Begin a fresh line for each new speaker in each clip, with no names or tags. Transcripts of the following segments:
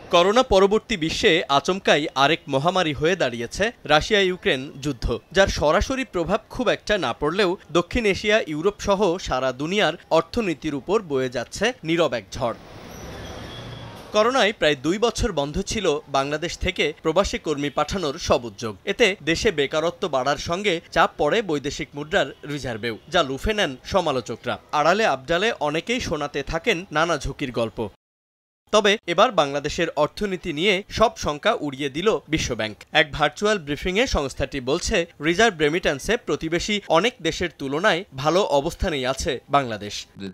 Corona পরবর্তী বিশ্বে আচমকাই আরেক মহামারী হয়ে দাঁড়িয়েছে রাশিয়া ইউক্রেন যুদ্ধ, যার সরাসরি প্রভাব খুব একটা না পড়লেও দক্ষিণ এশিয়া, ইউরোপ সহ সারা দুনিয়ার অর্থনীতির উপর বয়ে যাচ্ছে নীরব এক ঝড়। করোনায় প্রায় 2 বছর বন্ধ ছিল বাংলাদেশ থেকে প্রবাসী কর্মী পাঠানোর সব উদ্যোগ। এতে দেশে বেকারত্ব বাড়ার সঙ্গে চাপ পড়ে বৈদেশিক মুদ্রার রিজার্ভেও, যা লুফে নেন সমালোচকরা। আড়ালে আবডালে অনেকেই শোনাতে থাকেন নানা ঝুঁকির গল্প। তবে এবার বাংলাদেশের অর্থনীতি নিয়ে সব শঙ্কা উড়িয়ে দিল বিশ্বব্যাংক। এক ভার্চুয়াল ব্রিফিংয়ে সংস্থাটি বলছে, রিজার্ভ রেমিট্যান্সে প্রতিবেশী অনেক দেশের তুলনায় ভালো অবস্থানেই আছে বাংলাদেশ।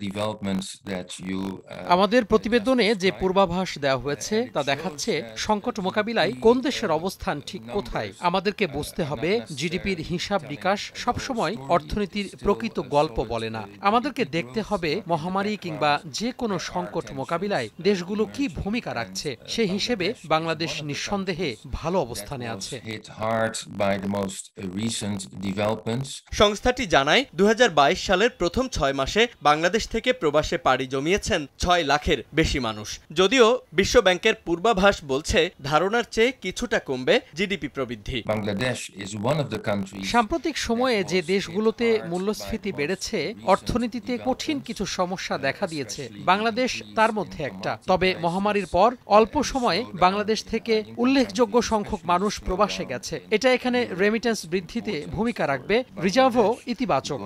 আমাদের প্রতিবেদনে যে পূর্বাভাস দেওয়া হয়েছে তা দেখাচ্ছে সংকট মোকাবিলায় কোন দেশের অবস্থান ঠিক কোথায়। আমাদেরকে বুঝতে হবে, জিডিপির হিসাব নিকাশ সবসময় অর্থনীতির প্রকৃত গল্প বলে না। আমাদেরকে দেখতে হবে মহামারী কিংবা যে কোনো সংকট মোকাবিলায় দেশগুলো কি ভূমিকা রাখছে। সেই হিসেবে বাংলাদেশ নিঃসন্দেহে ভালো অবস্থানে আছে।
সংস্থাটি জানায়, 2022 সালের প্রথম 6 মাসে বাংলাদেশ থেকে প্রবাসে পাড়ি জমিয়েছেন 6 লাখের বেশি মানুষ। যদিও বিশ্বব্যাংকের পূর্বাভাস বলছে ধারণার চেয়ে কিছুটা কমবে জিডিপি প্রবৃদ্ধি।
সাম্প্রতিক সময়ে যে দেশগুলোতে মূল্যস্ফীতি বেড়েছে, অর্থনীতিতে কঠিন কিছু সমস্যা দেখা দিয়েছে, বাংলাদেশ তার মধ্যে একটা। তবে মহামারীর পর অল্প সময়ে বাংলাদেশ থেকে উল্লেখযোগ্য সংখ্যক মানুষ প্রবাসে গেছে। এটা এখানে রেমিটেন্স বৃদ্ধিতে ভূমিকা রাখবে। রিজার্ভও ইতিবাচক।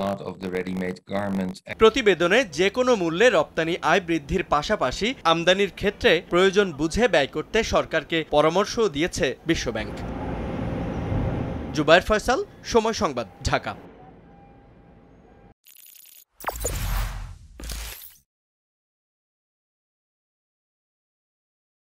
প্রতিবেদনে যে কোনো মূল্যে রপ্তানি আয় বৃদ্ধির পাশাপাশি আমদানির ক্ষেত্রে প্রয়োজন বুঝে ব্যয় করতে সরকারকে পরামর্শও দিয়েছে বিশ্বব্যাংক। জুবায়ের ফয়সাল, সময় সংবাদ, ঢাকা।